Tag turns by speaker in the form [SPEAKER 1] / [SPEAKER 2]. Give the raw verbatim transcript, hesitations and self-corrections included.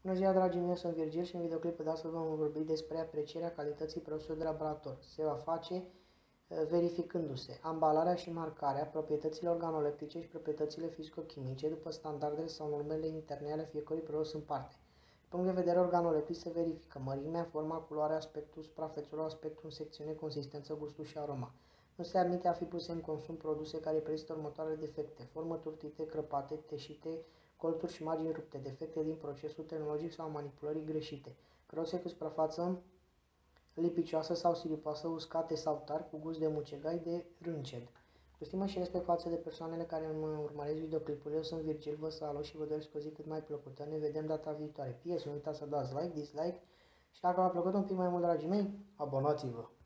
[SPEAKER 1] Bună ziua, dragii mei, eu sunt Virgil și în videoclipul de astăzi vom vorbi despre aprecierea calității produselor de laborator. Se va face verificându-se ambalarea și marcarea, proprietățile organoleptice și proprietățile fizico-chimice după standardele sau normele interne ale fiecărui produs în parte. Din punct de vedere organoleptic se verifică mărimea, forma, culoarea, aspectul suprafețelor, aspectul în secțiune, consistență, gustul și aroma. Nu se admite a fi puse în consum produse care prezintă următoarele defecte: formă turtite, crăpate, teșite, colțuri și margini rupte, defecte din procesul tehnologic sau manipulării greșite, produse cu suprafață lipicioasă sau silipoasă, uscate sau tari, cu gust de mucegai, de rânced. Cu stimă și respect față de persoanele care îmi urmăresc videoclipurile, eu sunt Virgil, vă salut și vă doresc o zi cât mai plăcută. Ne vedem data viitoare. P S, nu uitați să dați like, dislike și dacă v-a plăcut un pic mai mult, dragii mei, abonați-vă!